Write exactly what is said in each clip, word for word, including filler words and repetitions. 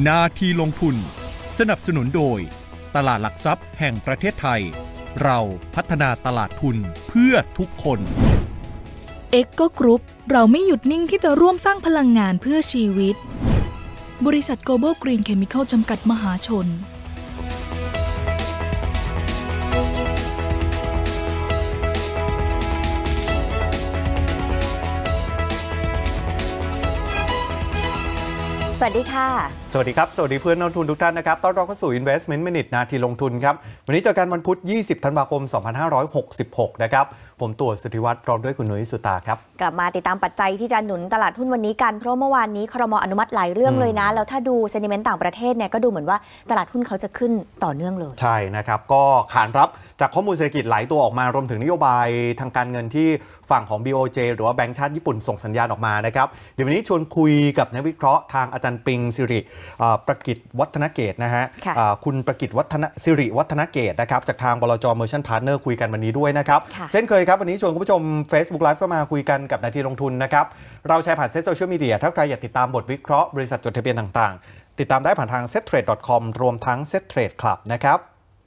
นาทีลงทุนสนับสนุนโดยตลาดหลักทรัพย์แห่งประเทศไทยเราพัฒนาตลาดทุนเพื่อทุกคนเอ็กโก Group เราไม่หยุดนิ่งที่จะร่วมสร้างพลังงานเพื่อชีวิตบริษัท Global Green Chemical จำกัดมหาชนสวัสดีค่ะสวัสดีครับสวัสดีเพื่อนนักลงทุนทุกท่านนะครับต้อนรับเข้าสู่ Investment Minute นาทีลงทุนครับวันนี้เจอกันวันพุธยี่สิบธันวาคมสองพันห้าร้อยหกสิบหกนะครับผมตู่สุทธิวัฒน์พร้อมด้วยคุณนุ้ยสุตาครับกลับมาติดตามปัจจัยที่จะหนุนตลาดหุ้นวันนี้กันเพราะเมื่อวานนี้ครม.อนุมัติหลายเรื่องเลยนะแล้วถ้าดูเซนิเมนต์ต่างประเทศเนี่ยก็ดูเหมือนว่าตลาดหุ้นเขาจะขึ้นต่อเนื่องเลยใช่นะครับก็ขานรับจากข้อมูลเศรษฐกิจหลายตัวออกมารวมถึงนโยบายทางการเงินที่ฝั่งของ บี โอ เจ หรือว่าแบงก์ชาติญี่ปุ่นส่งสัญญาณออกมานะครับเดี๋ยววันนี้ชวนคุยกับนักวิเคราะห์ทางอาจารย์ปิงสิริประกิตวัฒนเกตนะฮะคุณประกิตวัฒนสิริวัฒนเกตนะครับจากทางบลจ. Merchant Partner คุยกันวันนี้ด้วยนะครับเช่นเคยครับวันนี้ชวนคุณผู้ชม Facebook Live ก็มาคุยกันกับนาทีลงทุนนะครับเราแชร์ผ่านเซ็ตโซเชียลมีเดียถ้าใครอยากติดตามบทวิเคราะห์บริษัทจดทะเบียนต่างๆติดตามได้ผ่านทาง เซ็ตเทรด ดอท คอม รวมทั้ง เซ็ตเทรด Club นะครับ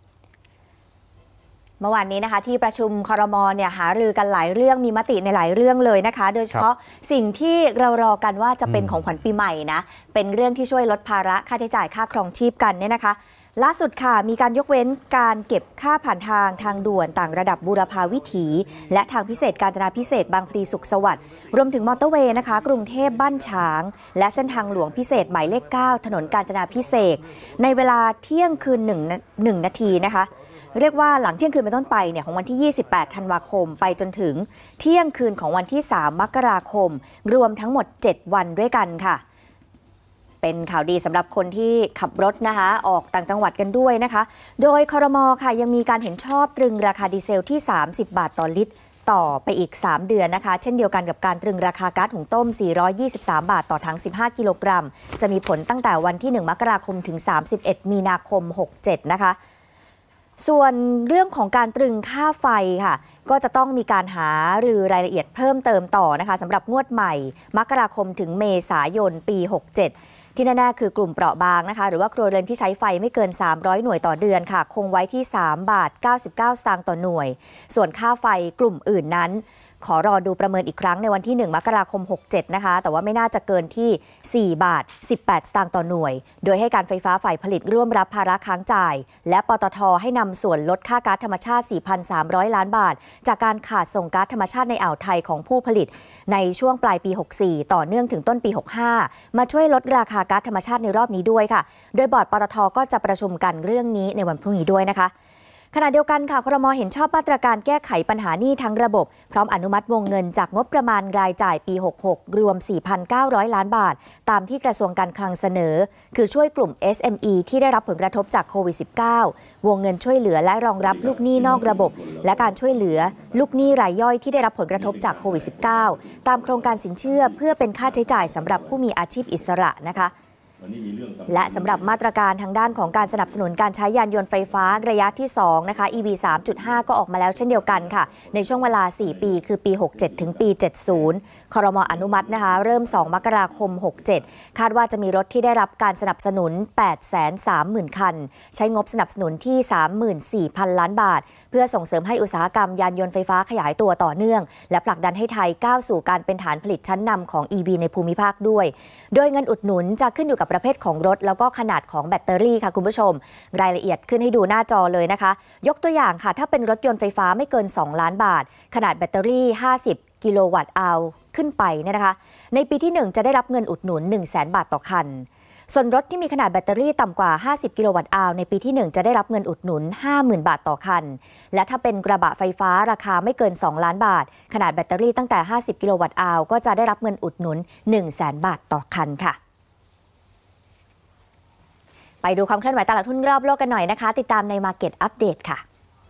เมื่อวานนี้นะคะที่ประชุมครม.เนี่ยหารือกันหลายเรื่องมีมติในหลายเรื่องเลยนะคะโดยเฉพาะสิ่งที่เรารอกันว่าจะเป็นของขวัญปีใหม่นะเป็นเรื่องที่ช่วยลดภาระค่าใช้จ่ายค่าครองชีพกันเนี่ยนะคะล่าสุดค่ะมีการยกเว้นการเก็บค่าผ่านทางทางด่วนต่างระดับบูรพาวิถีและทางพิเศษกาญจนาภิเษกบางพลีสุขสวัสดิ์รวมถึงมอเตอร์เวย์นะคะกรุงเทพบ้านฉางและเส้นทางหลวงพิเศษหมายเลขเก้าถนนกาญจนาภิเษกในเวลาเที่ยงคืนหนึ่งนาทีนะคะเรียกว่าหลังเที่ยงคืนเป็นต้นไปเนี่ยของวันที่ยี่สิบแปดธันวาคมไปจนถึงเที่ยงคืนของวันที่สามมกราคมรวมทั้งหมดเจ็ดวันด้วยกันค่ะเป็นข่าวดีสำหรับคนที่ขับรถนะคะออกต่างจังหวัดกันด้วยนะคะโดยครม.ค่ะยังมีการเห็นชอบตรึงราคาดีเซลที่สามสิบบาทต่อลิตรต่อไปอีกสามเดือนนะคะเช่นเดียวกันกับการตรึงราคาก๊าซหุงต้มสี่ร้อยยี่สิบสามบาทต่อถังสิบห้ากิโลกรัมจะมีผลตั้งแต่วันที่หนึ่งมกราคมถึงสามสิบเอ็ดมีนาคมหกเจ็ดนะคะส่วนเรื่องของการตรึงค่าไฟค่ะก็จะต้องมีการหารือรายละเอียดเพิ่มเติมต่อนะคะสำหรับงวดใหม่มกราคมถึงเมษายนปีหกเจ็ดที่แน่ๆคือกลุ่มเปราะบางนะคะหรือว่าครัวเรือนที่ใช้ไฟไม่เกินสามร้อยหน่วยต่อเดือนค่ะคงไว้ที่สามบาทเก้าสิบเก้าสตางค์ต่อหน่วยส่วนค่าไฟกลุ่มอื่นนั้นขอรอดูประเมินอีกครั้งในวันที่หนึ่งมกราคมหกเจ็ดนะคะแต่ว่าไม่น่าจะเกินที่สี่บาทสิบแปดสตางค์ต่อหน่วยโดยให้การไฟฟ้าฝ่ายผลิตร่วมรับภาระค้างจ่ายและปตท.ให้นำส่วนลดค่าก๊าซธรรมชาติ สี่พันสามร้อย ล้านบาทจากการขาดส่งก๊าซธรรมชาติในอ่าวไทยของผู้ผลิตในช่วงปลายปีหกสี่ต่อเนื่องถึงต้นปีหกห้ามาช่วยลดราคาก๊าซธรรมชาติในรอบนี้ด้วยค่ะโดยบอร์ดปตท.ก็จะประชุมกันเรื่องนี้ในวันพรุ่งนี้ด้วยนะคะขณะเดียวกันค่ะครม.เห็นชอบมาตรการแก้ไขปัญหาหนี้ทั้งระบบพร้อมอนุมัติวงเงินจากงบประมาณรายจ่ายปีหกหกรวม สี่พันเก้าร้อย ล้านบาทตามที่กระทรวงการคลังเสนอคือช่วยกลุ่ม เอส เอ็ม อี ที่ได้รับผลกระทบจากโควิด สิบเก้า วงเงินช่วยเหลือและรองรับลูกหนี้นอกระบบและการช่วยเหลือลูกหนี้รายย่อยที่ได้รับผลกระทบจากโควิด สิบเก้า ตามโครงการสินเชื่อเพื่อเป็นค่าใช้จ่ายสำหรับผู้มีอาชีพอิสระนะคะและสำหรับมาตรการทางด้านของการสนับสนุนการใช้ยานยนต์ไฟฟ้าระยะที่สองนะคะ อี วี สามจุดห้า ก็ออกมาแล้วเช่นเดียวกันค่ะในช่วงเวลาสี่ปีคือปีหกเจ็ดถึงปีเจ็ดสิบครม.อนุมัตินะคะเริ่มสองมกราคมหกเจ็ดคาดว่าจะมีรถที่ได้รับการสนับสนุน แปดแสนสามหมื่น คันใช้งบสนับสนุนที่ สามหมื่นสี่พัน ล้านบาทเพื่อส่งเสริมให้อุตสาหกรรมยานยนต์ไฟฟ้าขยายตัวต่อเนื่องและผลักดันให้ไทยก้าวสู่การเป็นฐานผลิตชั้นนำของ อี วี ในภูมิภาคด้วยโดยเงินอุดหนุนจะขึ้นอยู่กับประเภทของรถแล้วก็ขนาดของแบตเตอรี่ค่ะคุณผู้ชมรายละเอียดขึ้นให้ดูหน้าจอเลยนะคะยกตัวอย่างค่ะถ้าเป็นรถยนต์ไฟฟ้าไม่เกินสองล้านบาทขนาดแบตเตอรี่ห้าสิบกิโลวัตต์อาวขึ้นไปเนี่ยนะคะในปีที่หนึ่งจะได้รับเงินอุดหนุน หนึ่งแสน บาทต่อคันส่วนรถที่มีขนาดแบตเตอรี่ต่ำกว่าห้าสิบกิโลวัตต์อาวในปีที่หนึ่งจะได้รับเงินอุดหนุน ห้าหมื่น บาทต่อคันและถ้าเป็นกระบะไฟฟ้าราคาไม่เกินสองล้านบาทขนาดแบตเตอรี่ตั้งแต่ห้าสิบกิโลวัตต์อาวก็จะได้รับเงินอุดหนุน หนึ่งแสน บาทต่อคันค่ะไปดูความเคลื่อนไหวตลาดหุ้นรอบโลกกันหน่อยนะคะติดตามใน Market Update ค่ะ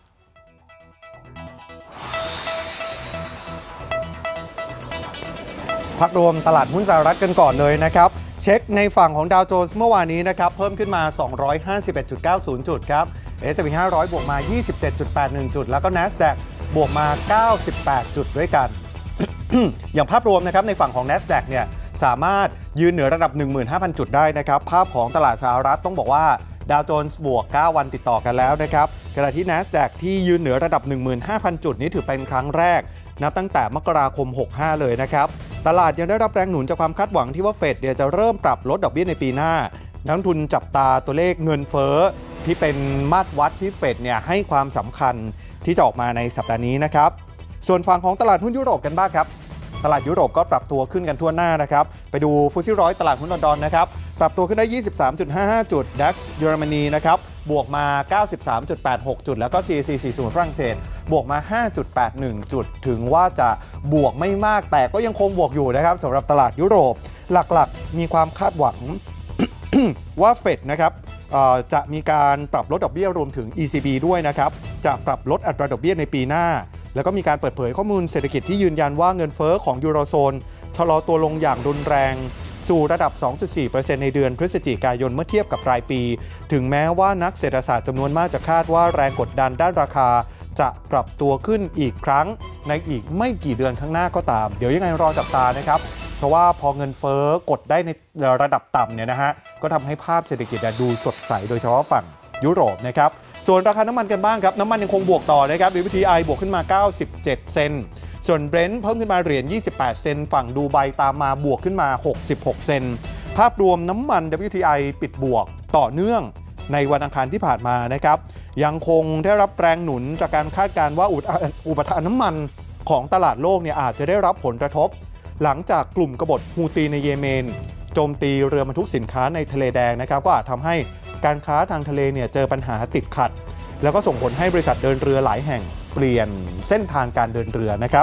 ภาพรวมตลาดหุ้นสหรัฐกันก่อนเลยนะครับเช็คในฝั่งของดาวโจนส์เมื่อวานนี้นะครับเพิ่มขึ้นมา สองร้อยห้าสิบเอ็ดจุดเก้าศูนย์ จุดครับ เอส แอนด์ พี ห้าร้อยบวกมา ยี่สิบเจ็ดจุดแปดหนึ่ง จุดแล้วก็ NASDAQ บวกมา เก้าสิบแปด จุดด้วยกัน อย่างภาพรวมนะครับในฝั่งของ NASDAQ เนี่ยสามารถยืนเหนือระดับ หนึ่งหมื่นห้าพัน จุดได้นะครับภาพของตลาดสหรัฐต้องบอกว่าดาวโจนส์บวกเก้าวันติดต่อกันแล้วนะครับขณะที่ NASDAQ ที่ยืนเหนือระดับ หนึ่งหมื่นห้าพัน จุดนี้ถือเป็นครั้งแรกนับตั้งแต่มกราคมหกสิบห้าเลยนะครับตลาดยังได้รับแรงหนุนจากความคาดหวังที่ว่าเฟดเดี๋ยวจะเริ่มปรับลดดอกเบี้ยในปีหน้านักลงทุนจับตาตัวเลขเงินเฟ้อที่เป็นมาตรวัดที่เฟดเนี่ยให้ความสำคัญที่จะออกมาในสัปดาห์นี้นะครับส่วนฝั่งของตลาดหุ้นยุโรปกันบ้างครับตลาดยุโรปก็ปรับตัวขึ้นกันทั่วหน้านะครับไปดูฟุตซี่ร้อยตลาดหุ้นลอนดอนนะครับปรับตัวขึ้นได้ ยี่สิบสามจุดห้าห้า จุด ดัค เยอรมนีนะครับบวกมา เก้าสิบสามจุดแปดหก จุดแล้วก็ ซี เอ ซี สี่สิบ ฝรั่งเศสบวกมา ห้าจุดแปดหนึ่ง จุดถึงว่าจะบวกไม่มากแต่ก็ยังคงบวกอยู่นะครับสำหรับตลาดยุโรปหลักๆมีความคาดหวัง ว่าเฟดนะครับจะมีการปรับลดดอกเบี้ยรวมถึง อี ซี บี ด้วยนะครับจะปรับลดอัตราดอกเบี้ยในปีหน้าแล้วก็มีการเปิดเผยข้อมูลเศรษฐกิจที่ยืนยันว่าเงินเฟ้อของยูโรโซนชะลอตัวลงอย่างรุนแรงสู่ระดับ สองจุดสี่เปอร์เซ็นต์ ในเดือนพฤศจิกายนเมื่อเทียบกับรายปีถึงแม้ว่านักเศรษฐศาสตร์จำนวนมากจะคาดว่าแรงกดดันด้านราคาจะปรับตัวขึ้นอีกครั้งในอีกไม่กี่เดือนข้างหน้าก็ตามเดี๋ยวยังไงรอจับตานะครับเพราะว่าพอเงินเฟ้อกดได้ในระดับต่ำเนี่ยนะฮะก็ทำให้ภาพเศรษฐกิจดูสดใสโดยเฉพาะฝั่งยุโรปนะครับส่วนราคาน้ำมันกันบ้างครับน้ำมันยังคงบวกต่อนะครับ ดับเบิลยู ที ไอ บวกขึ้นมาเก้าสิบเจ็ดเซนต์ส่วน Brent เพิ่มขึ้นมาเหรียญยี่สิบแปดเซนต์ฝั่งดูไบตามมาบวกขึ้นมาหกสิบหกเซนต์ภาพรวมน้ำมัน ดับเบิลยู ที ไอ ปิดบวกต่อเนื่องในวันอังคารที่ผ่านมานะครับยังคงได้รับแรงหนุนจากการคาดการณ์ว่าอุปทานน้ำมันของตลาดโลกเนี่ยอาจจะได้รับผลกระทบหลังจากกลุ่มกบฏฮูตีในเยเมนโจมตีเรือบรรทุกสินค้าในทะเลแดงนะครับก็อาจทำให้การค้าทางทะเลเนี่ยเจอปัญหาติดขัดแล้วก็ส่งผลให้บริษัทเดินเรือหลายแห่งเปลี่ยนเส้นทางการเดินเรือนะครับ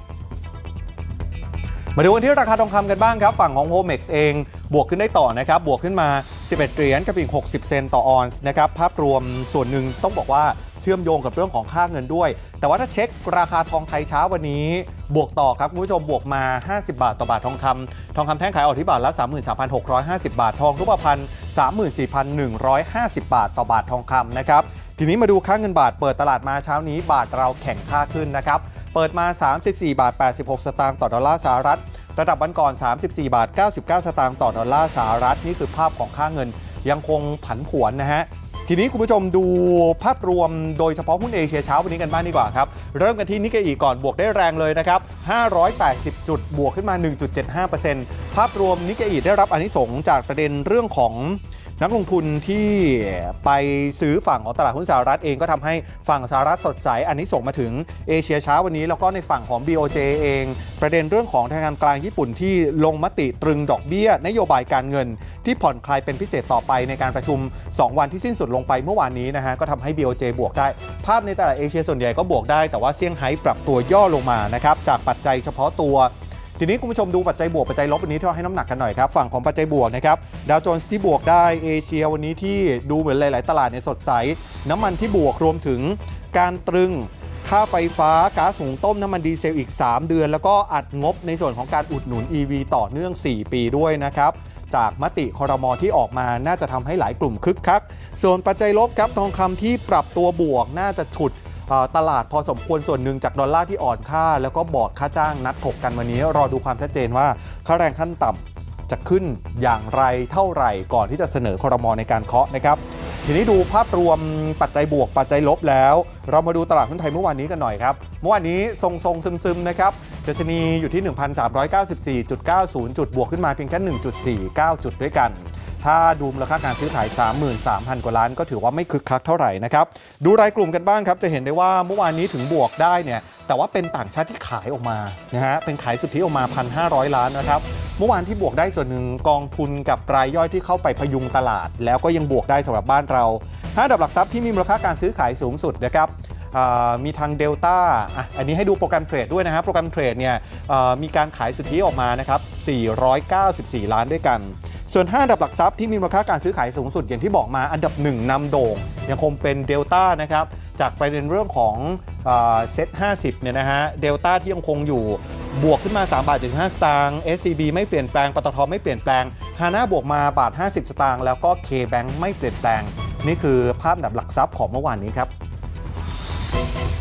มาดูกันที่ราคาทองคำกันบ้างครับฝั่งของ โฮเม็กซ์ เองบวกขึ้นได้ต่อนะครับบวกขึ้นมาสิบเอ็ดเหรียญกับอีกหกสิบเซนต์ต่อออนซ์นะครับภาพรวมส่วนหนึ่งต้องบอกว่าเชื่อมโยงกับเรื่องของค่าเงินด้วยแต่ว่าถ้าเช็คราคาทองไทยเช้าวันนี้บวกต่อครับคุณผู้ชมบวกมาห้าสิบบาทต่อบาททองคำทองคำแท่งขายออกที่บาทละ สามหมื่นสามพันหกร้อยห้าสิบ บาททองรูปพรรณ สามหมื่นสี่พันหนึ่งร้อยห้าสิบ บาทต่อบาททองคำนะครับทีนี้มาดูค่าเงินบาทเปิดตลาดมาเช้านี้บาทเราแข็งค่าขึ้นนะครับเปิดมาสามสิบสี่บาทแปดสิบหกสตางค์ต่อดอลลาร์สหรัฐระดับวันก่อนสามสิบสี่บาทเก้าสิบเก้าสตางค์ต่อดอลลาร์สหรัฐนี่คือภาพของค่าเงินยังคงผันผวนนะฮะทีนี้คุณผู้ชมดูภาพรวมโดยเฉพาะหุ้นเอเชียเช้าวันนี้กันบ้างดีกว่าครับเริ่มกันที่นิกเกอิก่อนบวกได้แรงเลยนะครับห้าร้อยแปดสิบจุดบวกขึ้นมา หนึ่งจุดเจ็ดห้าเปอร์เซ็นต์ ภาพรวมนิกเกอิได้รับอานิสงส์จากประเด็นเรื่องของนักลงทุนที่ไปซื้อฝั่งของตลาดหุ้นสหรัฐเองก็ทำให้ฝั่งสหรัฐสดใสอันนี้ส่งมาถึงเอเชียเช้าวันนี้แล้วก็ในฝั่งของ บี โอ เจ เองประเด็นเรื่องของธนาคารกลางญี่ปุ่นที่ลงมติตรึงดอกเบี้ยนโยบายการเงินที่ผ่อนคลายเป็นพิเศษต่อไปในการประชุมสองวันที่สิ้นสุดลงไปเมื่อวานนี้นะฮะก็ทำให้ บี โอ เจ บวกได้ภาพในตลาดเอเชียส่วนใหญ่ก็บวกได้แต่ว่าเซี่ยงไฮ้ปรับตัวย่อลงมานะครับจากปัจจัยเฉพาะตัวทีนี้คุณผู้ชมดูปัจจัยบวกปัจจัยลบวันนี้ที่เราให้น้ำหนักกันหน่อยครับฝั่งของปัจจัยบวกนะครับดาวโจนส์ที่บวกได้เอเชียวันนี้ที่ดูเหมือนหลายๆตลาดเนี่ยสดใสน้ำมันที่บวกรวมถึงการตรึงค่าไฟฟ้าก๊าซหุงต้มน้ำมันดีเซลอีกสามเดือนแล้วก็อัดงบในส่วนของการอุดหนุน อี วี ต่อเนื่องสี่ปีด้วยนะครับจากมติครม.ที่ออกมาน่าจะทำให้หลายกลุ่มคึกคักส่วนปัจจัยลบครับทองคำที่ปรับตัวบวกน่าจะฉุดตลาดพอสมควรส่วนหนึ่งจากดอลลาร์ที่อ่อนค่าแล้วก็บอร์ดค่าจ้างนัดถกกันวันนี้รอดูความชัดเจนว่าค่าแรงขั้นต่ำจะขึ้นอย่างไรเท่าไหร่ก่อนที่จะเสนอครม.ในการเคาะนะครับทีนี้ดูภาพรวมปัจจัยบวกปัจจัยลบแล้วเรามาดูตลาดหุ้นไทยเมื่อวานนี้กันหน่อยครับเมื่อวานนี้ทรงๆซึมๆนะครับดัชนีอยู่ที่ หนึ่งพันสามร้อยเก้าสิบสี่จุดเก้าศูนย์ จุดบวกขึ้นมาเพียงแค่ หนึ่งจุดสี่เก้า จุดด้วยกันถ้าดูมูลค่าการซื้อขาย สามหมื่นสามพัน กว่าล้านก็ถือว่าไม่คึกคักเท่าไหร่นะครับดูรายกลุ่มกันบ้างครับจะเห็นได้ว่าเมื่อวานนี้ถึงบวกได้เนี่ยแต่ว่าเป็นต่างชาติที่ขายออกมานะฮะเป็นขายสุทธิออกมา หนึ่งพันห้าร้อย ล้านนะครับเมื่อวานที่บวกได้ส่วนหนึ่งกองทุนกับรายย่อยที่เข้าไปพยุงตลาดแล้วก็ยังบวกได้สำหรับบ้านเราห้าอันดับหลักทรัพย์ที่มีมูลค่าการซื้อขายสูงสุดนะครับมีทางเดลต้าอันนี้ให้ดูโปรแกรมเทรดด้วยนะครับโปรแกรมเทรดเนี่ยมีการขายสุทธิออกมานะครับสี่ร้อยเก้าสิบสี่ล้านด้วยกันส่วนห้าอันดับหลักทรัพย์ที่มีมูลค่าการซื้อขายสูงสุดอย่างที่บอกมาอันดับหนึ่งนำโด่งยังคงเป็นเดลต้านะครับจากประเด็นเรื่องของเซ็ตห้าสิบเนี่ยนะฮะเดลต้าที่ยังคงอยู่บวกขึ้นมาสามบาทเจ็ดสิบห้าสตางค์ เอส ซี บี ไม่เปลี่ยนแปลงปตท.ไม่เปลี่ยนแปลงฮาน่าบวกมาบาทห้าสิบสตางค์แล้วก็ K-Bank ไม่เปลี่ยนแปลงนี่คือภาพอันดับหลักทรัพย์ของเมื่อวานนี้ครับ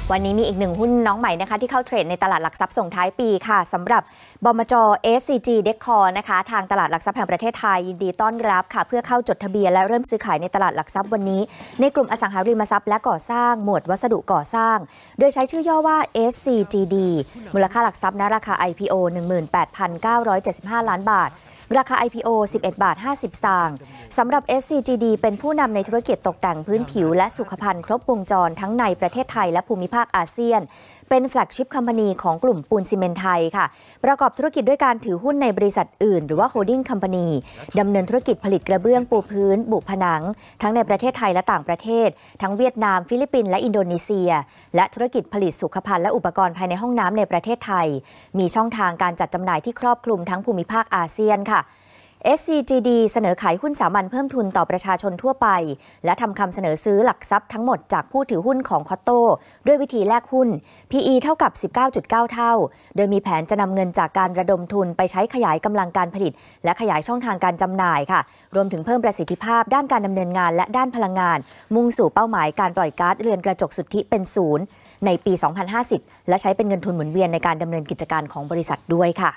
วันนี้มีอีกหนึ่งหุ้นน้องใหม่นะคะที่เข้าเทรดในตลาดหลักทรัพย์ส่งท้ายปีค่ะสำหรับบมจ. เอส ซี จี Decor นะคะทางตลาดหลักทรัพย์แห่งประเทศไทยยินดีต้อนรับค่ะเพื่อเข้าจดทะเบียนและเริ่มซื้อขายในตลาดหลักทรัพย์วันนี้ในกลุ่มอสังหาริมทรัพย์และก่อสร้างหมวดวัสดุก่อสร้างโดยใช้ชื่อย่อว่า เอส ซี จี ดี มูลค่าหลักทรัพย์ณราคา ไอ พี โอ หนึ่งหมื่นแปดพันเก้าร้อยเจ็ดสิบห้า ล้านบาทราคา ไอ พี โอ สิบเอ็ดบาทห้าสิบสตางค์สำหรับ เอส ซี จี ดี เป็นผู้นำในธุรกิจตกแต่งพื้นผิวและสุขภัณฑ์ครบวงจรทั้งในประเทศไทยและภูมิภาคอาเซียนเป็นแฟลกชิพคัมพานีของกลุ่มปูนซีเมนต์ไทยค่ะประกอบธุรกิจด้วยการถือหุ้นในบริษัทอื่นหรือว่าโฮลดิ้งคัมพานีดำเนินธุรกิจผลิตกระเบื้องปูพื้นบุผนังทั้งในประเทศไทยและต่างประเทศทั้งเวียดนามฟิลิปปินส์และอินโดนีเซียและธุรกิจผลิตสุขภัณฑ์และอุปกรณ์ภายในห้องน้ำในประเทศไทยมีช่องทางการจัดจำหน่ายที่ครอบคลุมทั้งภูมิภาคอาเซียนค่ะเอส ซี จี ดี เสนอขายหุ้นสามัญเพิ่มทุนต่อประชาชนทั่วไปและทำคำเสนอซื้อหลักทรัพย์ทั้งหมดจากผู้ถือหุ้นของคอตโต้ด้วยวิธีแลกหุ้น พี อี เท่ากับ สิบเก้าจุดเก้า เท่าโดยมีแผนจะนำเงินจากการระดมทุนไปใช้ขยายกำลังการผลิตและขยายช่องทางการจำหน่ายค่ะรวมถึงเพิ่มประสิทธิภาพด้านการดำเนินงานและด้านพลังงานมุ่งสู่เป้าหมายการปล่อยก๊าซเรือนกระจกสุทธิเป็นศูนย์ในปี สองพันห้าสิบ และใช้เป็นเงินทุนหมุนเวียนในการดำเนินกิจการของบริษัทด้วยค่ะ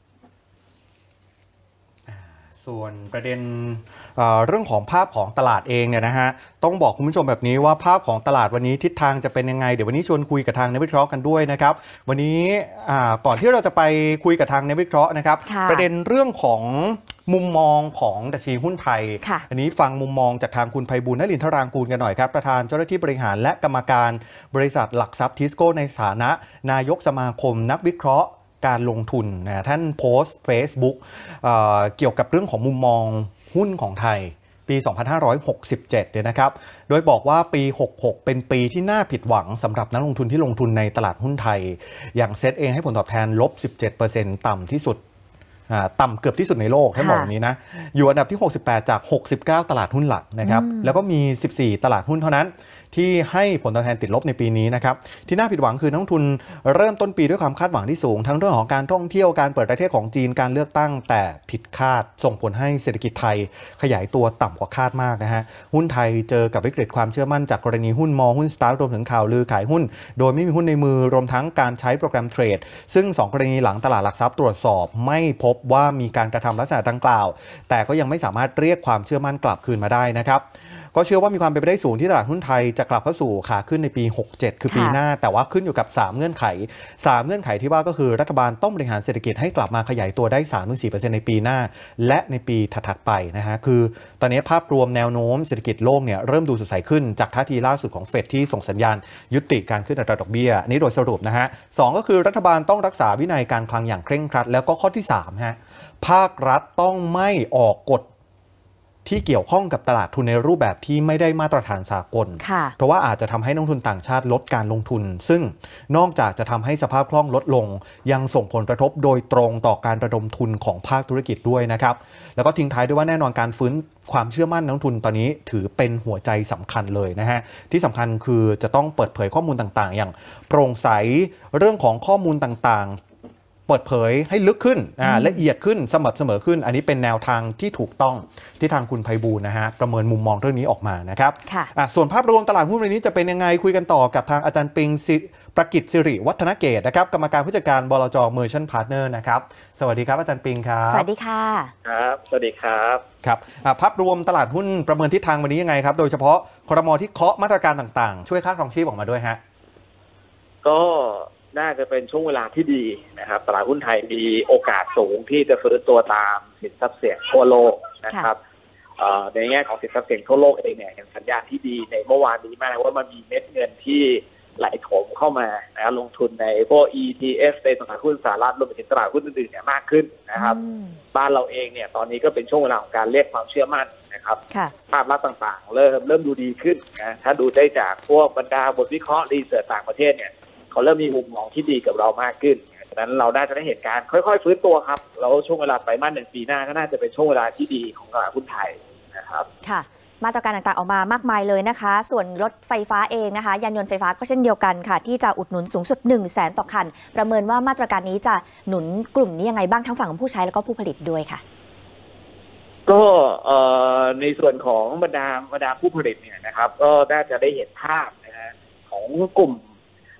ส่วนประเด็น เอ่อ เรื่องของภาพของตลาดเองเนี่ยนะฮะต้องบอกคุณผู้ชมแบบนี้ว่าภาพของตลาดวันนี้ทิศทางจะเป็นยังไงเดี๋ยววันนี้ชวนคุยกับทางนักวิเคราะห์กันด้วยนะครับวันนี้ก่อนที่เราจะไปคุยกับทางนักวิเคราะห์นะครับประเด็นเรื่องของมุมมองของดัชนีหุ้นไทยอันนี้ฟังมุมมองจากทางคุณไพบูลย์ นลินทรางกูลกันหน่อยครับประธานเจ้าหน้าที่บริหารและกรรมการบริษัทหลักทรัพย์ทิสโก้ในฐานะนายกสมาคมนักวิเคราะห์การลงทุนนะท่านโพสต์ Facebook เอ่อเกี่ยวกับเรื่องของมุมมองหุ้นของไทยปี สองพันห้าร้อยหกสิบเจ็ด เนี่ยนะครับโดยบอกว่าปี หกสิบหก เป็นปีที่น่าผิดหวังสำหรับนักลงทุนที่ลงทุนในตลาดหุ้นไทยอย่างเซตเองให้ผลตอบแทนลบ สิบเจ็ดเปอร์เซ็นต์ ต่ำที่สุดต่ำเกือบที่สุดในโลกให้บอกนี้นะอยู่อันดับที่หกสิบแปดจากหกสิบเก้าตลาดหุ้นหลักนะครับแล้วก็มีสิบสี่ตลาดหุ้นเท่านั้นที่ให้ผลตอบแทนติดลบในปีนี้นะครับที่น่าผิดหวังคือนักลงทุนเริ่มต้นปีด้วยความคาดหวังที่สูงทั้งเรื่องของการท่องเที่ยวการเปิดประเทศของจีนการเลือกตั้งแต่ผิดคาดส่งผลให้เศรษฐกิจไทยขยายตัวต่ำกว่าคาดมากนะฮะหุ้นไทยเจอกับวิกฤตความเชื่อมั่นจากกรณีหุ้นมอหุ้นสตาร์ทรวมถึงข่าวลือขายหุ้นโดยไม่มีหุ้นในมือรวมทั้งการใช้โปรแกรมเทรดซึ่งสองกรณีหลังตลาดหลักทรัพย์ตรวจสอบไม่พบว่ามีการกระทำลักษณะดังกล่าวแต่ก็ยังไม่สามารถเรียกความเชื่อมั่นกลับคืนมาได้นะครับก็เชื่อว่ามีความเป็นไปได้สูงที่ตลาดหุ้นไทยจะกลับเข้าสู่ขาขึ้นในปีหกสิบเจ็ดคือปีหน้าแต่ว่าขึ้นอยู่กับสามเงื่อนไขสามเงื่อนไขที่ว่าก็คือรัฐบาลต้องบริหารเศรษฐกิจให้กลับมาขยายตัวได้ สามถึงสี่เปอร์เซ็นต์ ในปีหน้าและในปีถัดๆไปนะฮะคือตอนนี้ภาพรวมแนวโน้มเศรษฐกิจโลกเนี่ยเริ่มดูสดใสขึ้นจากท่าทีล่าสุดของเฟดที่ส่งสัญญาณยุติการขึ้นอัตราดอกเบี้ยนี้โดยสรุปนะฮะสองก็คือรัฐบาลต้องรักษาวินัยการคลังอย่างเคร่งครัดแล้วก็ข้อที่สามฮะภาครัฐต้องไม่ออกกฎที่เกี่ยวข้องกับตลาดทุนในรูปแบบที่ไม่ได้มาตรฐานสากลเพราะว่าอาจจะทำให้นักลงทุนต่างชาติลดการลงทุนซึ่งนอกจากจะทำให้สภาพคล่องลดลงยังส่งผลกระทบโดยตรงต่อการระดมทุนของภาคธุรกิจด้วยนะครับแล้วก็ทิ้งท้ายด้วยว่าแน่นอนการฟื้นความเชื่อมั่นนักลงทุนตอนนี้ถือเป็นหัวใจสำคัญเลยนะฮะที่สำคัญคือจะต้องเปิดเผยข้อมูลต่างๆอย่างโปร่งใสเรื่องของข้อมูลต่างๆเปิดเผยให้ลึกขึ้นละเอียดขึ้นสม่ำเสมอขึ้นอันนี้เป็นแนวทางที่ถูกต้องที่ทางคุณไพบูลย์นะฮะประเมินมุมมองเรื่องนี้ออกมานะครับส่วนภาพรวมตลาดหุ้นวันนี้จะเป็นยังไงคุยกันต่อกับทางอาจารย์ปิงประกิตสิริวัฒนเกตนะครับกรรมการผู้จัดการบลจ. Merchant Partner นะครับสวัสดีครับอาจารย์ปิงครับสวัสดีค่ะครับสวัสดีครับครับภาพรวมตลาดหุ้นประเมินทิศทางวันนี้ยังไงครับโดยเฉพาะครม.ที่เคาะมาตรการต่างๆช่วยค่าครองชีพออกมาด้วยฮะก็น่าจะเป็นช่วงเวลาที่ดีนะครับตลาดหุ้นไทยมีโอกาสสูงที่จะฟื้นตัวตามสินทรัพย์เสี่ยงทั่วโลกนะครับในแง่ของสินทรัพย์เสี่ยงทั่วโลกเองเนี่ยยังสัญญาณที่ดีในเมื่อวานนี้มากว่ามันมีเม็ดเงินที่ไหลโถมเข้ามานะลงทุนในพวก อี ที เอฟ ในตลาดหุ้นสหรัฐรวมไปถึงตลาดหุ้นอื่นๆเนี่ยมากขึ้นนะครับบ้านเราเองเนี่ยตอนนี้ก็เป็นช่วงเวลาของการเรียกความเชื่อมั่นนะครับภาพลักษณ์ต่างๆเริ่มเริ่มดูดีขึ้นนะถ้าดูได้จากพวกบรรดาบทวิเคราะห์รีเสิร์ชต่างประเทศเนี่ยเขาเริ่มมีมุมมองที่ดีกับเรามากขึ้นฉะนั้นเราน่าจะได้เห็นการค่อยๆฟื้นตัวครับแล้วช่วงเวลาไตรมาสหนึ่งปีหน้าก็น่าจะเป็นช่วงเวลาที่ดีของตลาดหุ้นไทยนะครับค่ะมาตรการต่างๆออกมามากมายเลยนะคะส่วนรถไฟฟ้าเองนะคะยานยนต์ไฟฟ้าก็เช่นเดียวกันค่ะที่จะอุดหนุนสูงสุด หนึ่งแสน ต่อคันประเมินว่ามาตรการนี้จะหนุนกลุ่มนี้ยังไงบ้างทั้งฝั่งของผู้ใช้แล้วก็ผู้ผลิตด้วยค่ะก็ในส่วนของบรรดาบรรดาผู้ผลิตเนี่ยนะครับก็น่าจะได้เห็นภาพนะฮะของกลุ่ม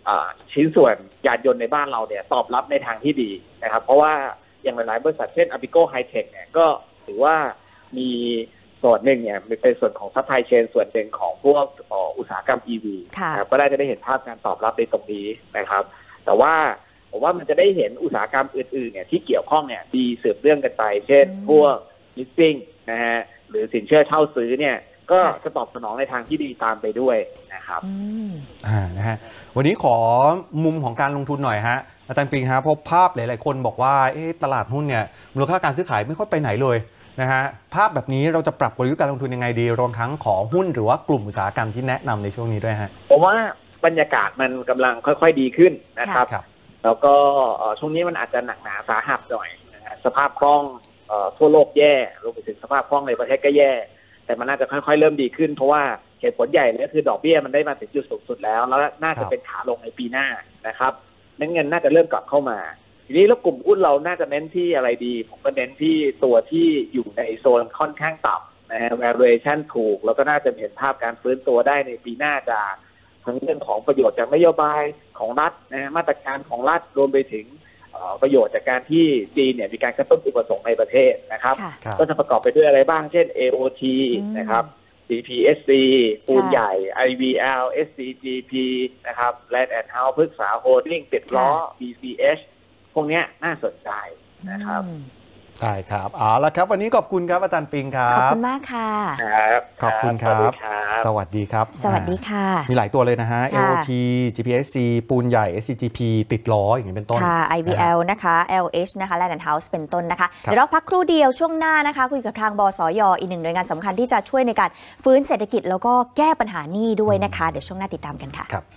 ชิ้นส่วนยานยนต์ในบ้านเราเนี่ยตอบรับในทางที่ดีนะครับเพราะว่าอย่างหลายๆบริษัทเช่น Abico High-Tech เนี่ยก็ถือว่ามีส่วนหนึ่งเนี่ยเป็นส่วนของซัพพลายเชนส่วนหนึ่งของพวกอุตสาหกรรม อี วี นะครับก็ได้จะได้เห็นภาพการตอบรับในตรงนี้นะครับแต่ว่าผมว่ามันจะได้เห็นอุตสาหกรรมอื่นๆเนี่ยที่เกี่ยวข้องเนี่ยดีสืบเรื่องกันไปเช่นพวก leasing นะฮะหรือสินเชื่อเช่าซื้อเนี่ยก็จะตอบสนองในทางที่ดีตามไปด้วยนะครับอ่านะฮะวันนี้ขอมุมของการลงทุนหน่อยฮะอาจารย์ปิงฮะเพราะภาพหลายๆคนบอกว่าตลาดหุ้นเนี่ยมูลค่าการซื้อขายไม่ค่อยไปไหนเลยนะฮะภาพแบบนี้เราจะปรับกลยุทธ์การลงทุนยังไงดีรวมทั้งของหุ้นหรือว่ากลุ่มอุตสาหกรรมที่แนะนำในช่วงนี้ด้วยฮะผมว่าบรรยากาศมันกำลังค่อยๆดีขึ้นนะครับแล้วก็ช่วงนี้มันอาจจะหนักหนาสาหัสหน่อยสภาพคล่องทั่วโลกแย่รวมไปถึงสภาพคล่องในประเทศก็แย่แต่มันน่าจะค่อยๆเริ่มดีขึ้นเพราะว่าเหตุผลใหญ่เลยคือดอกเบี้ยมันได้มาถึงจุดสูงสุดแล้วแล้วน่าจะเป็นขาลงในปีหน้านะครับนั้นเงินน่าจะเริ่มกลับเข้ามาทีนี้แล้วกลุ่มหุ้นเราน่าจะเน้นที่อะไรดีผมก็เน้นที่ตัวที่อยู่ในโซนค่อนข้างต่ำนะฮะ valuation ถูกแล้วก็น่าจะเห็นภาพการฟื้นตัวได้ในปีหน้าจากทั้งเรื่องของประโยชน์จากนโยบายของรัฐนะฮะมาตรการของรัฐรวมไปถึงประโยชน์จากการที่จีนเนี่ยมีการกระตุ้นอุปสงค์ในประเทศนะครับก็จะประกอบไปด้วยอะไรบ้างเช่น เอ โอ ที นะครับ ซี พี เอส ซี ปูนใหญ่ ไอ วี แอล เอส ซี จี พี นะครับ Land and House พฤกษาโฮลดิ้งติดล้อ บี ซี เอช พวกนี้น่าสนใจนะครับใช่ครับเอาละครับวันนี้ขอบคุณครับอาจารย์ปิงครับขอบคุณมากค่ะครับขอบคุณครับสวัสดีครับสวัสดีค่ะมีหลายตัวเลยนะฮะ เอ โอ ที จี พี เอส ซี ปูนใหญ่ เอส ซี จี พี ติดล้ออย่างนี้เป็นต้นค่ะ ไอ วี แอล นะคะ แอล เอช นะคะ Land and House เป็นต้นนะคะเดี๋ยวเราพักครู่เดียวช่วงหน้านะคะคุยกับทางบสย.อีกหนึ่งหน่วยงานสำคัญที่จะช่วยในการฟื้นเศรษฐกิจแล้วก็แก้ปัญหาหนี้ด้วยนะคะเดี๋ยวช่วงหน้าติดตามกันค่ะครับ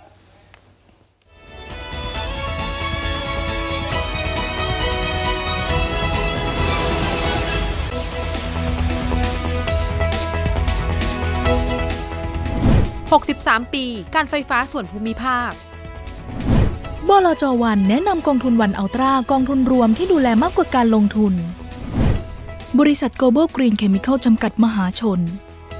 หกสิบสาม ปีการไฟฟ้าส่วนภูมิภาคบลจ.วันแนะนำกองทุนวันอัลตร้ากองทุนรวมที่ดูแลมากกว่าการลงทุนบริษัท Global Green Chemical จำกัดมหาชน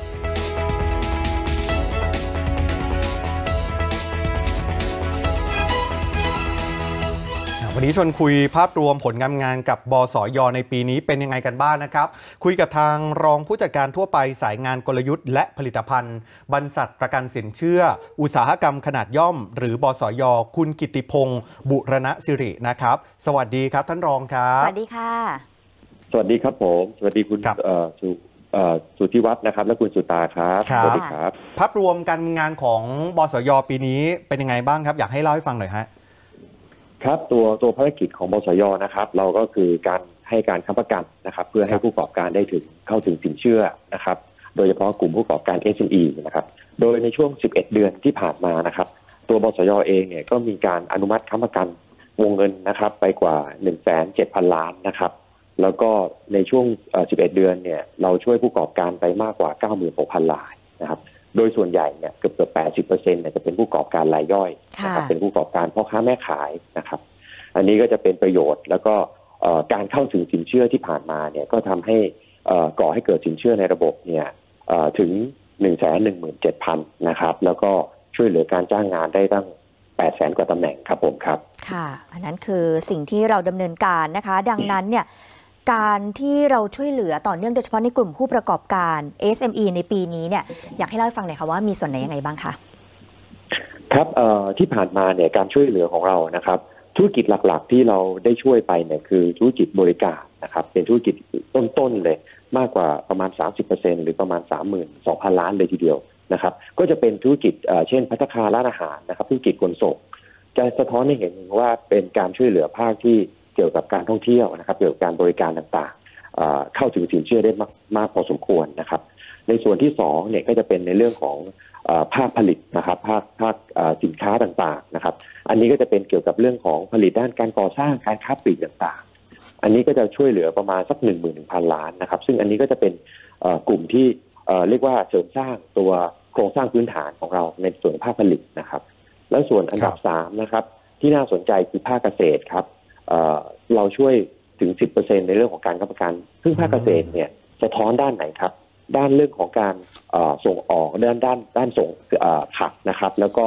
วันนี้ชวนคุยภาพรวมผลงานงานกับบสย.ในปีนี้เป็นยังไงกันบ้าง นะครับคุยกับทางรองผู้จัดการทั่วไปสายงานกลยุทธ์และผลิตภัณฑ์บรรษัทประกันสินเชื่ออุตสาหกรรมขนาดย่อมหรือบสย.คุณกิติพงศ์บุรณสิรินะครับสวัสดีครับท่านรองครับสวัสดีค่ะสวัสดีครับผมสวัสดีคุณสุสุทธิวัฒน์นะครับและคุณสุตาครับสวัสดีครับภาพรวมการงานของบสย.ปีนี้เป็นยังไงบ้างครับอยากให้เล่าให้ฟังหน่อยฮะครับตัวตัวภารกิจของบสย.นะครับเราก็คือการให้การค้ำประกันนะครับเพื่อให้ผู้ประกอบการได้ถึงเข้าถึงสินเชื่อนะครับโดยเฉพาะกลุ่มผู้ประกอบการ เอส เอ็ม อี นะครับโดยในช่วงสิบเอ็ดเดือนที่ผ่านมานะครับตัวบสย.เองเนี่ยก็มีการอนุมัติค้ำประกันวงเงินนะครับไปกว่า หนึ่งแสนเจ็ดพัน ล้านนะครับแล้วก็ในช่วงสิบเอ็ดเดือนเนี่ยเราช่วยผู้ประกอบการไปมากกว่า เก้าหมื่นหกพัน รายนะครับโดยส่วนใหญ่เนี่ยเกือบเกือบ แปดสิบเปอร์เซ็นต์ เนี่ยจะเป็นผู้ประกอบการรายย่อยนะครับเป็นผู้ประกอบการพ่อค้าแม่ขายนะครับอันนี้ก็จะเป็นประโยชน์แล้วก็การเข้าถึงสินเชื่อที่ผ่านมาเนี่ยก็ทำให้ก่อให้เกิดสินเชื่อในระบบเนี่ยถึง หนึ่งแสนหนึ่งหมื่นเจ็ดพัน นะครับแล้วก็ช่วยเหลือการจ้างงานได้ตั้ง แปดแสน กว่าตำแหน่งครับผมครับค่ะอันนั้นคือสิ่งที่เราดำเนินการนะคะดังนั้นเนี่ยการที่เราช่วยเหลือต่อเนื่องโดยเฉพาะในกลุ่มผู้ประกอบการ เอส เอ็ม อี ในปีนี้เนี่ยอยากให้เล่าให้ฟังหน่อยค่ะว่ามีส่วนไหนยังไงบ้างคะครับที่ผ่านมาเนี่ยการช่วยเหลือของเรานะครับธุรกิจหลักๆที่เราได้ช่วยไปเนี่ยคือธุรกิจบริการนะครับเป็นธุรกิจต้นๆเลยมากกว่าประมาณ สามสิบเปอร์เซ็นต์ หรือประมาณ สามหมื่นสองพัน ล้านเลยทีเดียวนะครับก็จะเป็นธุรกิจเช่นภัตตาคารร้านอาหารนะครับธุรกิจขนส่งจะสะท้อนให้เห็นว่าเป็นการช่วยเหลือภาคที่เกี่ยวกับการท่องเที่ยวนะครับเกี่ยวกับการบริการต่างๆเข้าถึงสินเชื่อได้มากมากพอสมควรนะครับในส่วนที่สองเนี่ยก็จะเป็นในเรื่องของภาคผลิตนะครับภาคภาคสินค้าต่างๆนะครับอันนี้ก็จะเป็นเกี่ยวกับเรื่องของผลิตด้านการก่อสร้างการค้าปลีกต่างๆอันนี้ก็จะช่วยเหลือประมาณสัก หนึ่งหมื่นหนึ่งพัน ล้านนะครับซึ่งอันนี้ก็จะเป็นกลุ่มที่เรียกว่าเสริมสร้างตัวโครงสร้างพื้นฐานของเราในส่วนภาคผลิตนะครับแล้วส่วนอันดับสามนะครับที่น่าสนใจคือภาคเกษตรครับเราช่วยถึง สิบเปอร์เซ็นต์ ในเรื่องของการค้ำประกันซึ่งภาคเกษตรเนี่ยสะท้อนด้านไหนครับด้านเรื่องของการส่งออกด้านด้านด้านส่งผักนะครับแล้วก็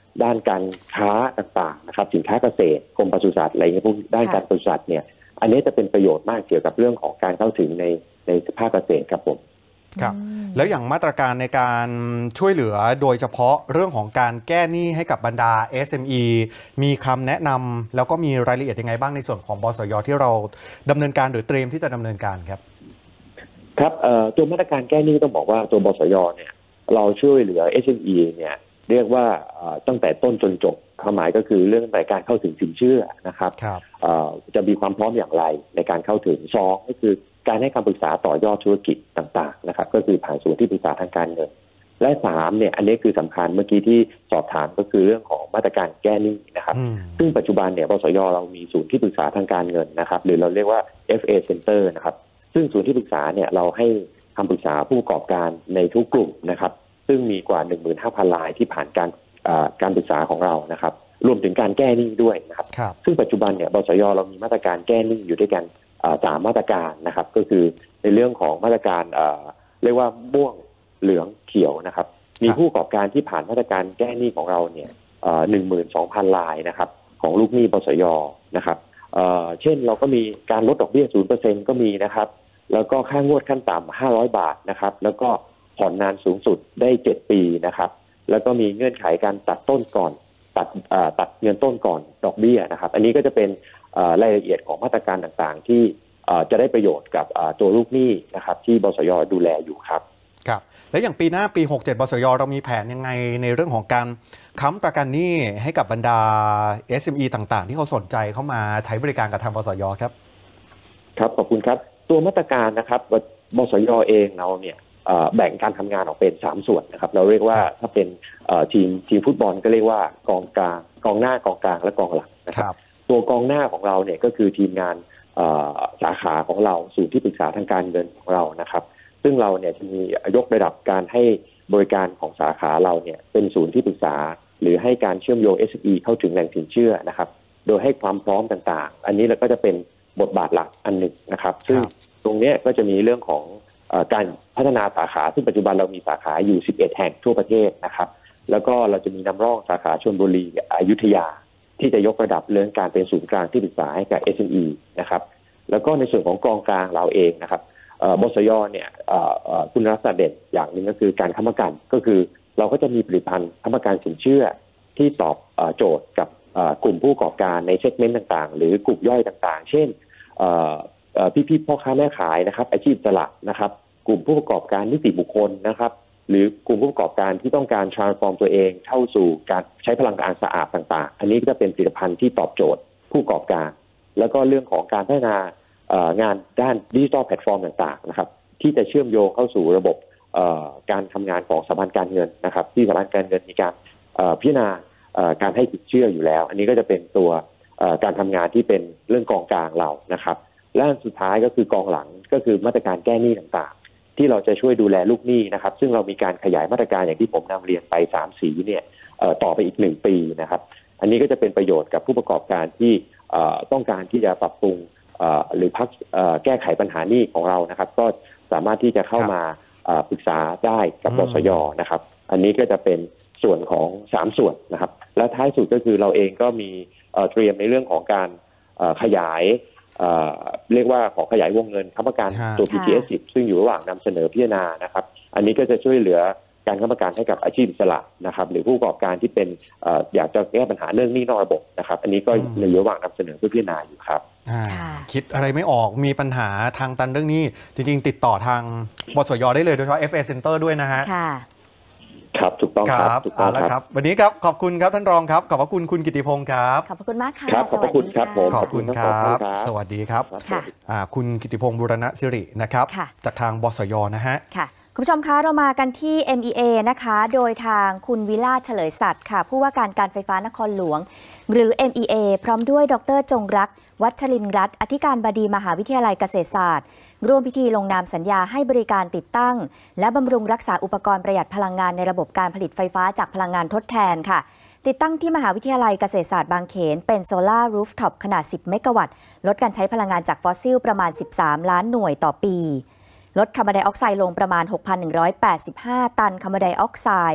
ด้านการค้าต่างๆนะครับสินค้าเกษตรกรมปศุสัตว์อะไรเงี้ยพวกด้านการปศุสัตว์เนี่ยอันนี้จะเป็นประโยชน์มากเกี่ยวกับเรื่องของการเข้าถึงในในภาคเกษตรครับผมครับแล้วอย่างมาตรการในการช่วยเหลือโดยเฉพาะเรื่องของการแก้หนี้ให้กับบรรดา เอส เอ็ม อี มีคำแนะนำแล้วก็มีรายละเอียดยังไงบ้างในส่วนของบสย.ที่เราดำเนินการหรือเตรียมที่จะดำเนินการครับครับตัวมาตรการแก้หนี้ต้องบอกว่าตัวบสย.เนี่ยเราช่วยเหลือ เอส เอ็ม อี เนี่ยเรียกว่าตั้งแต่ต้นจนจบความหมายก็คือเรื่องในการเข้าถึงสินเชื่อนะครับจะมีความพร้อมอย่างไรในการเข้าถึงสองก็คือการให้คำปรึกษาต่อยอดธุรกิจต่างๆนะครับก็คือผ่านศูนย์ที่ปรึกษาทางการเงินและสามเนี่ยอันนี้คือสำคัญเมื่อกี้ที่สอบถามก็คือเรื่องของมาตรการแก้หนี้นะครับซึ่งปัจจุบันเนี่ยบสย.เรามีศูนย์ที่ปรึกษาทางการเงินนะครับหรือเราเรียกว่า เอฟ เอ Center นะครับซึ่งศูนย์ที่ปรึกษาเนี่ยเราให้คำปรึกษาผู้ประกอบการในทุกกลุ่มนะครับซึ่งมีกว่า หนึ่งหมื่นห้าพัน รายที่ผ่านการการปรึกษาของเรานะครับรวมถึงการแก้หนี้ด้วยนะครับซึ่งปัจจุบันเนี่ยบสย.เรามีมาตรการแก้หนี้อยู่ด้วยกันสามมาตรการนะครับก็คือในเรื่องของมาตรการเรียกว่าม่วงเหลืองเขียวนะครับมีผู้ประกอบการที่ผ่านมาตรการแก้หนี้ของเราเนี่ยหนึ่งหมื่นสองพันรายนะครับของลูกหนี้บสย.นะครับเช่นเราก็มีการลดดอกเบี้ย ศูนย์เปอร์เซ็นต์ ก็มีนะครับแล้วก็ค่างวดขั้นต่ำห้าร้อยบาทนะครับแล้วก็ผ่อนนานสูงสุดได้เจ็ดปีนะครับแล้วก็มีเงื่อนไขการตัดต้นก่อนตัดตัดเงินต้นก่อนดอกเบี้ยนะครับอันนี้ก็จะเป็นรายละเอียดของมาตรการต่างๆที่จะได้ประโยชน์กับตัวลูกหนี้นะครับที่บสย.ดูแลอยู่ครับครับและอย่างปีหน้าปีหกสิบเจ็ดบสย.เรามีแผนยังไงในเรื่องของการค้ำประกันหนี้ให้กับบรรดา เอส เอ็ม อี ต่างๆที่เขาสนใจเข้ามาใช้บริการกับทางบสย.ครับครับขอบคุณครับตัวมาตรการนะครับบสย.เองเราเนี่ยแบ่งการทำงานออกเป็นสามส่วนนะครับเราเรียกว่าถ้าเป็นทีมทีมฟุตบอลก็เรียกว่ากองกลางกองหน้ากองกลางและกองหลังนะครับตัวกองหน้าของเราเนี่ยก็คือทีมงานสาขาของเราศูนย์ที่ปรึกษาทางการเงินของเรานะครับซึ่งเราเนี่ยจะมียกระดับการให้บริการของสาขาเราเนี่ยเป็นศูนย์ที่ปรึกษาหรือให้การเชื่อมโยง เอส เอ็ม อี เข้าถึงแหล่งสินเชื่อนะครับโดยให้ความพร้อมต่างๆอันนี้เราก็จะเป็นบทบาทหลักอันหนึ่งนะครับซึ่งตรงนี้ก็จะมีเรื่องของการพัฒนาสาขาซึ่งปัจจุบันเรามีสาขาอยู่สิบเอ็ดแห่งทั่วประเทศนะครับแล้วก็เราจะมีนำร่องสาขาชลบุรีอยุธยาที่จะยกระดับเรื่องการเป็นศูนย์กลางที่ปรึกษาให้กับ เอส เอ็ม อี นะครับแล้วก็ในส่วนของกองกลางเราเองนะครับบสย.เนี่ยคุณลักษณะเด่นอย่างหนึ่งก็คือการค้ำประกันก็คือเราก็จะมีผลิตภัณฑ์ค้ำประกันสินเชื่อที่ตอบโจทย์กับกลุ่มผู้ประกอบการในเซกเมนต์ต่างๆหรือกลุ่มย่อยต่างๆเช่นพี่ๆพ่อค้าแม่ขายนะครับอาชีพอิสระนะครับกลุ่มผู้ประกอบการนิติบุคคลนะครับหรือกลุ่มผู้ประกอบการที่ต้องการ transform ตัวเองเข้าสู่การใช้พลังงานสะอาดต่างๆอันนี้ก็จะเป็นผลิตภัณฑ์ที่ตอบโจทย์ผู้ประกอบการแล้วก็เรื่องของการพัฒนางานด้านดิจิทัลแพลตฟอร์มต่างๆนะครับที่จะเชื่อมโยงเข้าสู่ระบบการทำงานของสถาบันการเงินนะครับที่สถาบันการเงินมีการพิจารณาการให้สินเชื่ออยู่แล้วอันนี้ก็จะเป็นตัวการทำงานที่เป็นเรื่องกองกลางเรานะครับและสุดท้ายก็คือกองหลังก็คือมาตรการแก้หนี้ต่างๆที่เราจะช่วยดูแลลูกหนี้นะครับซึ่งเรามีการขยายมาตรการอย่างที่ผมนำเรียนไปสามสีเนี่ยต่อไปอีกหนึ่งปีนะครับอันนี้ก็จะเป็นประโยชน์กับผู้ประกอบการที่ต้องการที่จะปรับปรุงหรือพักแก้ไขปัญหาหนี้ของเรานะครับก็สามารถที่จะเข้ามาปรึกษาได้กับบสย.นะครับอันนี้ก็จะเป็นส่วนของสามส่วนนะครับและท้ายสุดก็คือเราเองก็มีเตรียมในเรื่องของการขยายเรียกว่าขอขยายวงเงินค้ำประกันตัว พี ที เอส สิบซึ่งอยู่ระหว่างนำเสนอพิจารณานะครับอันนี้ก็จะช่วยเหลือการค้ำประกันให้กับอาชีพอิสระนะครับหรือผู้ประกอบการที่เป็นอยากจะแก้ปัญหาเรื่องหนี้นอกระบบนะครับอันนี้ก็อยู่ระหว่างนำเสนอเพื่อพิจารณาอยู่ครับคิดอะไรไม่ออกมีปัญหาทางตันเรื่องนี้จริงๆติดต่อทางบสย.ได้เลยโดยเฉพาะ เอฟ เอ Center ด้วยนะฮะครับถูกต้องครับถูกต้องครับวันนี้ครับขอบคุณครับท่านรองครับขอบพระคุณคุณกิติพงศ์ครับขอบคุณมากค่ะขอบคุณครับผมขอบคุณครับสวัสดีครับคุณกิติพงศ์บูรณศิรินะครับจากทางบสย.นะฮะค่ะคุณผู้ชมคะเรามากันที่ เอ็ม อี เอ นะคะโดยทางคุณวิลาศเฉลยสัตย์ค่ะผู้ว่าการการไฟฟ้านครหลวงหรือ เอ็ม อี เอ พร้อมด้วยดร.จงรักวัชรินทร์รัตน์อธิการบดีมหาวิทยาลัยเกษตรศาสตร์ร่วมพิธีลงนามสัญญาให้บริการติดตั้งและบำรุงรักษาอุปกรณ์ประหยัดพลังงานในระบบการผลิตไฟฟ้าจากพลังงานทดแทนค่ะติดตั้งที่มหาวิทยาลัยเกษตรศาสตร์บางเขนเป็นโซลาร์รูฟท็อปขนาดสิบเมกะวัตต์ลดการใช้พลังงานจากฟอสซิลประมาณสิบสามล้านหน่วยต่อปีลดคาร์บอนไดออกไซด์ลงประมาณ หกพันหนึ่งร้อยแปดสิบห้า ตันคาร์บอนไดออกไซด์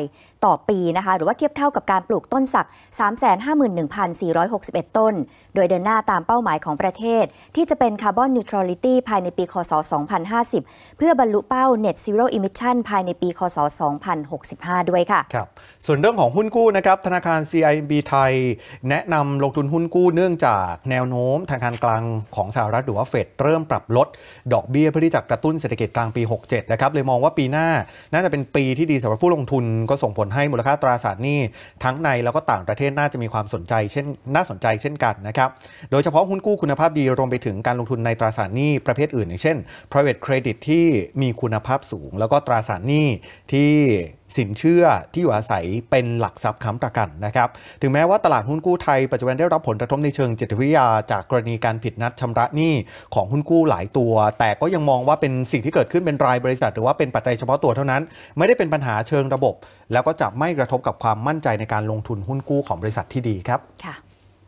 ต่อปีนะคะหรือว่าเทียบเท่ากับการปลูกต้นสัก สามแสนห้าหมื่นหนึ่งพันสี่ร้อยหกสิบเอ็ด ต้นโดยเดินหน้าตามเป้าหมายของประเทศที่จะเป็นคาร์บอนนิวทรัลิตี้ภายในปีคศสองพันห้าสิบเพื่อบรรลุเป้า Net Zero Emission ภายในปีคศสองพันหกสิบห้าด้วยค่ะครับส่วนเรื่องของหุ้นกู้นะครับธนาคาร ซี ไอ บี ไทยแนะนำลงทุนหุ้นกู้เนื่องจากแนวโน้มธนาคารกลางของสหรัฐหรือว่าเฟดเริ่มปรับลดดอกเบี้ยเพื่อที่จะกระตุ้นเศรษฐกิจกลางปีหกสิบเจ็ดนะครับเลยมองว่าปีหน้าน่าจะเป็นปีที่ดีสำหรับผู้ลงทุนก็ส่งผลให้มูลค่าตราสารหนี้ทั้งในแล้วก็ต่างประเทศน่าจะมีความสนใจเช่นน่าสนใจเช่นกันนะครับโดยเฉพาะหุ้นกู้คุณภาพดีรวมไปถึงการลงทุนในตราสารหนี้ประเภทอื่นอย่างเช่น private credit ที่มีคุณภาพสูงแล้วก็ตราสารหนี้ที่สินเชื่อที่อยู่อาศัยเป็นหลักทรัพย์ค้ำประกันนะครับถึงแม้ว่าตลาดหุ้นกู้ไทยปัจจุบันได้รับผลกระทบในเชิงจิตวิทยาจากกรณีการผิดนัดชำระหนี้ของหุ้นกู้หลายตัวแต่ก็ยังมองว่าเป็นสิ่งที่เกิดขึ้นเป็นรายบริษัทหรือว่าเป็นปัจจัยเฉพาะตัวเท่านั้นไม่ได้เป็นปัญหาเชิงระบบแล้วก็จะไม่กระทบกับความมั่นใจในการลงทุนหุ้นกู้ของบริษัทที่ดีครับค่ะ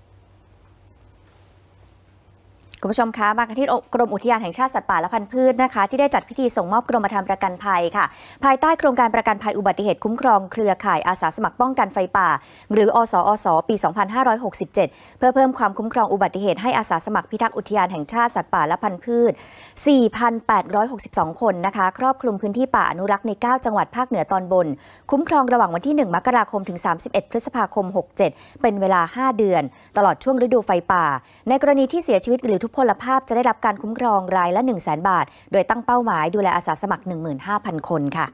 คุณผู้ชมคะมากันที่กรมอุทยานแห่งชาติสัตว์ป่าและพันธุ์พืชนะคะที่ได้จัดพิธีส่งมอบกรมธรรม์ประกันภัยค่ะภายใต้โครงการประกันภัยอุบัติเหตุคุ้มครองเครือข่ายอาสาสมัครป้องกันไฟป่าหรืออสอสปีสองพันห้าร้อยหกสิบเจ็ดเพื่อเพิ่มความคุ้มครองอุบัติเหตุให้อาสาสมัครพิทักษ์อุทยานแห่งชาติสัตว์ป่าและพันธุ์พืช สี่พันแปดร้อยหกสิบสอง คนนะคะครอบคลุมพื้นที่ป่าอนุรักษ์ในเก้าจังหวัดภาคเหนือตอนบนคุ้มครองระหว่างวันที่หนึ่งมกราคมถึงสามสิบเอ็ดพฤษภาคมหกสิบเจ็ดเป็นเวลาห้าเดือนตลอดช่วงฤดูไฟป่าในกรณีที่เสียชีวิตหรือทุพพลภาพจะได้รับการคุ้มครองรายละ หนึ่งแสน บาทโดยตั้งเป้าหมายดูแลอาสาสมัคร หนึ่งหมื่นห้าพัน คนค่ะ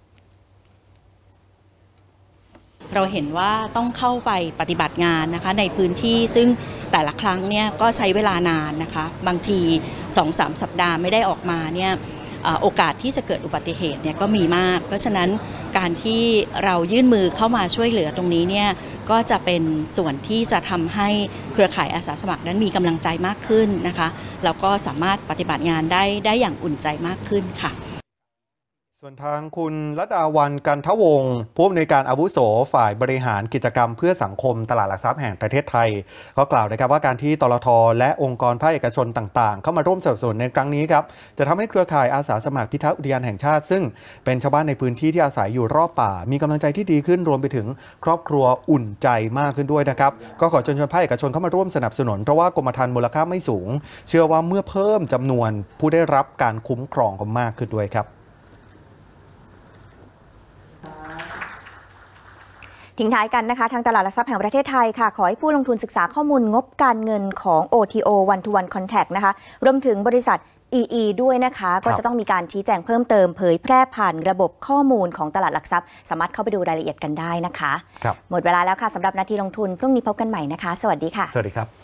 เราเห็นว่าต้องเข้าไปปฏิบัติงานนะคะในพื้นที่ซึ่งแต่ละครั้งเนี่ยก็ใช้เวลานานนะคะบางที สองถึงสาม สัปดาห์ไม่ได้ออกมาเนี่ยโอกาสที่จะเกิดอุบัติเหตุเนี่ยก็มีมากเพราะฉะนั้นการที่เรายื่นมือเข้ามาช่วยเหลือตรงนี้เนี่ยก็จะเป็นส่วนที่จะทำให้เครือข่ายอาสาสมัครนั้นมีกำลังใจมากขึ้นนะคะแล้วก็สามารถปฏิบัติงานได้ได้อย่างอุ่นใจมากขึ้นค่ะส่วนทางคุณรัตดาวันกันทวงศ์ผู้อำนวยการอาวุโสฝ่ายบริหารกิจกรรมเพื่อสังคมตลาดหลักทรัพย์แห่งประเทศไทยก็กล่าวนะครับว่าการที่ตลท.และองค์กรภาคเอกชนต่างๆเข้ามาร่วมสนับสนุนในครั้งนี้ครับจะทำให้เครือข่ายอาสาสมัครพิทักษ์อุทยานแห่งชาติซึ่งเป็นชาวบ้านในพื้นที่ที่อาศัยอยู่รอบป่ามีกำลังใจที่ดีขึ้นรวมไปถึงครอบครัวอุ่นใจมากขึ้นด้วยนะครับก็ขอเชิญชวนภาคเอกชนเข้ามาร่วมสนับสนุนเพราะว่ากรมธรรม์มูลค่าไม่สูงเชื่อว่าเมื่อเพิ่มจำนวนผู้ได้รับการคุ้มครองก็มากขึ้นด้วยครับทิ้งท้ายกันนะคะทางตลาดหลักทรัพย์แห่งประเทศไทยค่ะขอให้ผู้ลงทุนศึกษาข้อมูลงบการเงินของ โอ ที โอ One to One Contract นะคะรวมถึงบริษัท อี อี ด้วยนะคะก็จะต้องมีการชี้แจงเพิ่มเติมเผยแพร่ผ่านระบบข้อมูลของตลาดหลักทรัพย์สามารถเข้าไปดูรายละเอียดกันได้นะคะหมดเวลาแล้วค่ะสำหรับนาทีลงทุนพรุ่งนี้พบกันใหม่นะคะสวัสดีค่ะสวัสดีครับ